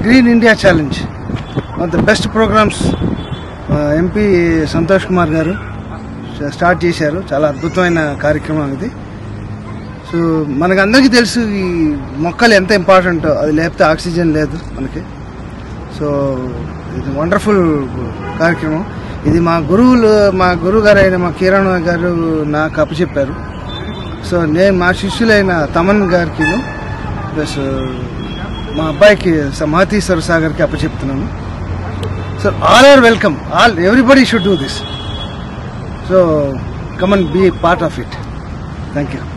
Green India challenge, one of the best programmes MP Santosh Kumar గారు start చేశారు. చాలా అద్భుతమైన కార్యక్రమం ఇది. సో మనకు అందరికీ తెలుసు ఈ మొక్కలు ఎంత ఇంపార్టెంటో, అది లేకపోతే ఆక్సిజన్ లేదు మనకి. సో ఇది వండర్ఫుల్ కార్యక్రమం. ఇది మా గురువు గారు అయిన మా కిరణ్ గారు నాకు అప్పచెప్పారు. సో నేను మా శిష్యులైన తమన్ గారికి ప్లస్ మా అబ్బాయికి మహతీశ్వర సాగర్కి అప్పచెప్తున్నాను. So all are welcome, everybody should do this. So come and be part of it. Thank you.